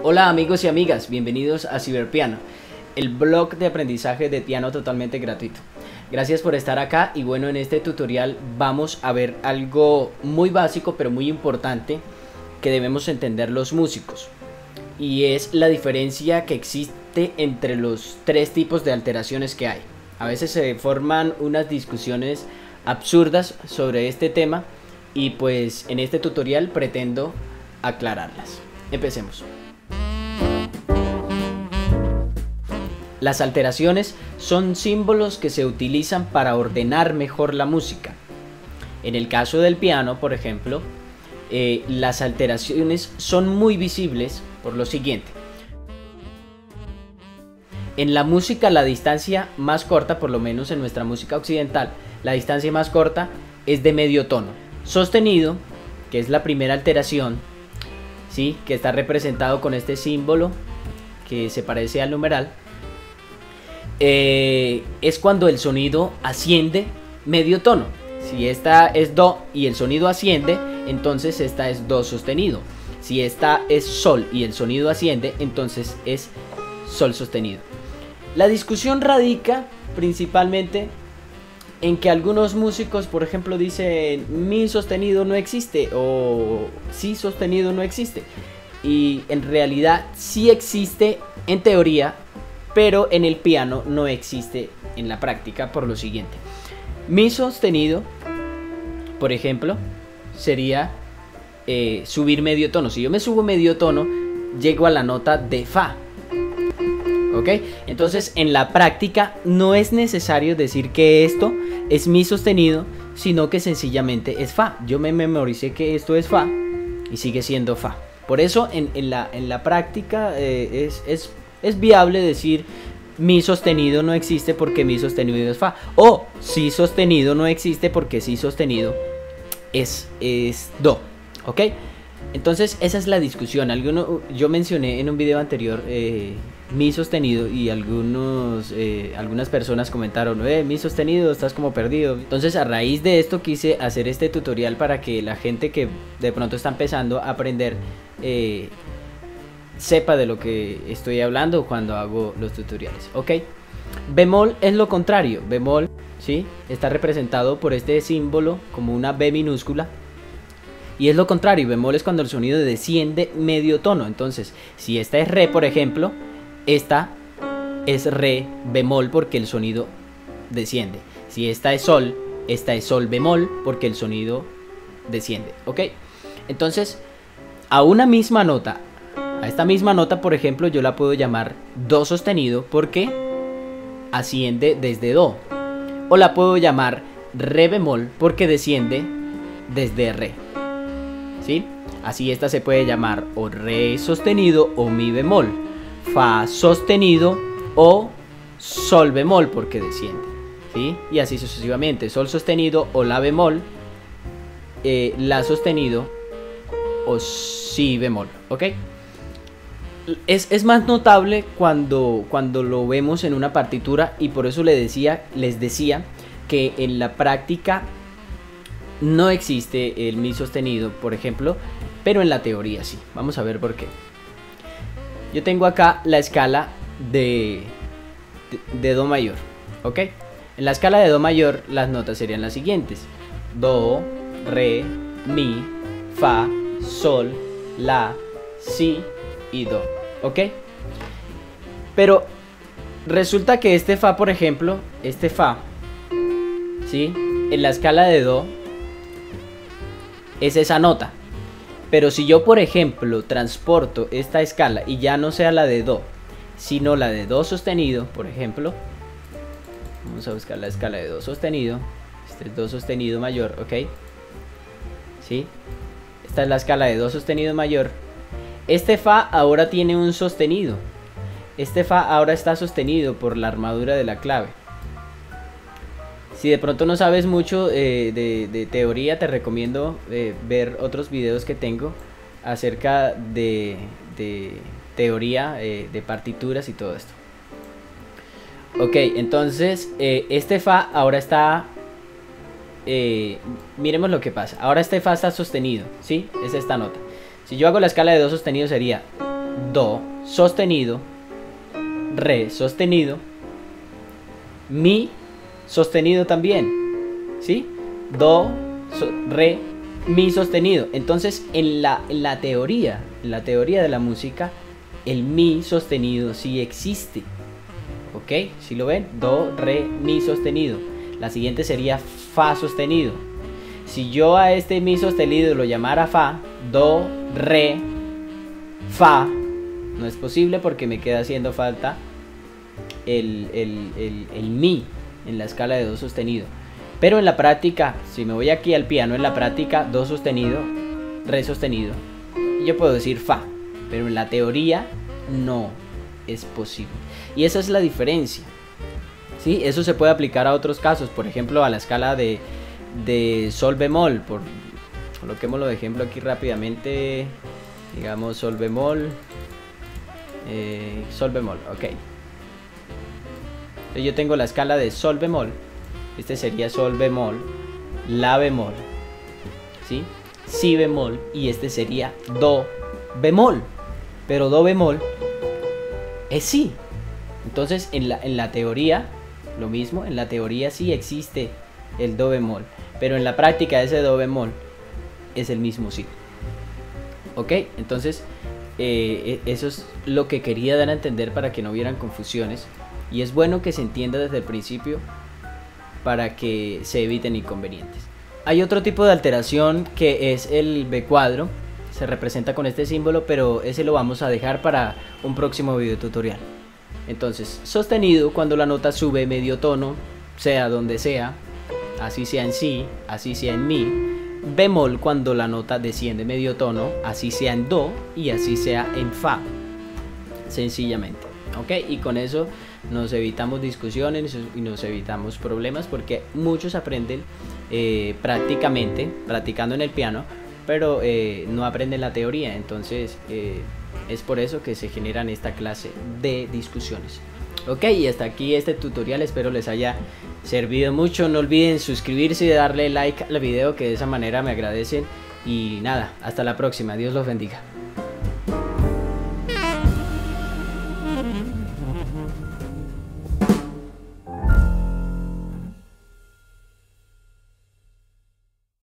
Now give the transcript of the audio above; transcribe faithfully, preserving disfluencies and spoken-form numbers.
Hola amigos y amigas, bienvenidos a Ciberpiano, el blog de aprendizaje de piano totalmente gratuito. Gracias por estar acá y bueno, en este tutorial vamos a ver algo muy básico pero muy importante que debemos entender los músicos. Y es la diferencia que existe entre los tres tipos de alteraciones que hay. A veces se forman unas discusiones absurdas sobre este tema y pues en este tutorial pretendo aclararlas. Empecemos. Las alteraciones son símbolos que se utilizan para ordenar mejor la música. En el caso del piano, por ejemplo, eh, las alteraciones son muy visibles por lo siguiente. En la música, la distancia más corta, por lo menos en nuestra música occidental, la distancia más corta es de medio tono. Sostenido, que es la primera alteración, ¿sí?, que está representado con este símbolo que se parece al numeral. Eh, es cuando el sonido asciende medio tono. Si esta es do y el sonido asciende, entonces esta es do sostenido. Si esta es sol y el sonido asciende, entonces es sol sostenido. La discusión radica principalmente en que algunos músicos, por ejemplo, dicen mi sostenido no existe o si sostenido no existe. Y en realidad sí existe en teoría, pero en el piano no existe en la práctica por lo siguiente. Mi sostenido, por ejemplo, sería eh, subir medio tono. Si yo me subo medio tono, llego a la nota de fa. ¿Ok? Entonces, en la práctica no es necesario decir que esto es mi sostenido, sino que sencillamente es fa. Yo me memoricé que esto es fa y sigue siendo fa. Por eso, en, en, la, en la práctica eh, es... es Es viable decir mi sostenido no existe porque mi sostenido es fa. O si sostenido no existe porque si sostenido es, es do. ¿Ok? Entonces esa es la discusión. Alguno, yo mencioné en un video anterior eh, mi sostenido y algunos, eh, algunas personas comentaron eh, mi sostenido, estás como perdido. Entonces a raíz de esto quise hacer este tutorial para que la gente que de pronto está empezando a aprender eh, sepa de lo que estoy hablando cuando hago los tutoriales. Ok, bemol es lo contrario. Bemol, ¿sí?, está representado por este símbolo como una B minúscula y es lo contrario. Bemol es cuando el sonido desciende medio tono. Entonces si esta es re, por ejemplo, esta es re bemol porque el sonido desciende. Si esta es sol, esta es sol bemol porque el sonido desciende. Ok, entonces a una misma nota, a esta misma nota, por ejemplo, yo la puedo llamar do sostenido porque asciende desde do. O la puedo llamar re bemol porque desciende desde re. ¿Sí? Así esta se puede llamar o re sostenido o mi bemol. Fa sostenido o sol bemol porque desciende. ¿Sí? Y así sucesivamente. Sol sostenido o la bemol, eh, la sostenido o si bemol. ¿Ok? Es, es más notable cuando, cuando lo vemos en una partitura y por eso les decía, les decía que en la práctica no existe el mi sostenido, por ejemplo, pero en la teoría sí. Vamos a ver por qué. Yo tengo acá la escala de, de, de do mayor, ¿ok? En la escala de do mayor las notas serían las siguientes: do, re, mi, fa, sol, la, si y do. ¿Ok? Pero resulta que este fa, por ejemplo, este fa, ¿sí?, en la escala de do es esa nota. Pero si yo, por ejemplo, transporto esta escala y ya no sea la de do, sino la de do sostenido, por ejemplo, vamos a buscar la escala de do sostenido. Este es do sostenido mayor, ¿ok? ¿Sí? Esta es la escala de do sostenido mayor. Este fa ahora tiene un sostenido. Este fa ahora está sostenido por la armadura de la clave. Si de pronto no sabes mucho eh, de, de teoría, te recomiendo eh, ver otros videos que tengo acerca de, de teoría eh, de partituras y todo esto. Ok, entonces eh, este fa ahora está... Eh, miremos lo que pasa. Ahora este fa está sostenido, ¿sí? Es esta nota. Si yo hago la escala de do sostenido sería do sostenido, re sostenido, mi sostenido también, ¿sí? Do, so, re, mi sostenido. Entonces en la, en la teoría, en la teoría de la música, el mi sostenido sí existe, ¿ok? ¿Sí lo ven? Do, re, mi sostenido. La siguiente sería fa sostenido. Si yo a este mi sostenido lo llamara fa, do, re, fa, no es posible porque me queda haciendo falta el, el, el, el mi en la escala de do sostenido. Pero en la práctica, si me voy aquí al piano, en la práctica, do sostenido, re sostenido, yo puedo decir fa, pero en la teoría no es posible. Y esa es la diferencia, ¿sí? Eso se puede aplicar a otros casos, por ejemplo a la escala de, de sol bemol. Por, coloquémoslo de ejemplo aquí rápidamente, digamos sol bemol, eh, sol bemol, ok. Entonces yo tengo la escala de sol bemol, este sería sol bemol, la bemol, ¿sí? Si bemol, y este sería do bemol, pero do bemol es si. Entonces en la, en la teoría, lo mismo, en la teoría sí existe el do bemol, pero en la práctica ese do bemol es el mismo si. Ok, entonces eh, eso es lo que quería dar a entender para que no hubieran confusiones, y es bueno que se entienda desde el principio para que se eviten inconvenientes. Hay otro tipo de alteración que es el B cuadro, se representa con este símbolo, pero ese lo vamos a dejar para un próximo video tutorial. Entonces, sostenido cuando la nota sube medio tono, sea donde sea, así sea en si, así sea en mi. Bemol cuando la nota desciende medio tono, así sea en do y así sea en fa, sencillamente. Ok, y con eso nos evitamos discusiones y nos evitamos problemas, porque muchos aprenden eh, prácticamente, practicando en el piano, pero eh, no aprenden la teoría. Entonces eh, es por eso que se generan esta clase de discusiones. Ok, y hasta aquí este tutorial, espero les haya servido mucho. No olviden suscribirse y darle like al video, que de esa manera me agradecen. Y nada, hasta la próxima, Dios los bendiga.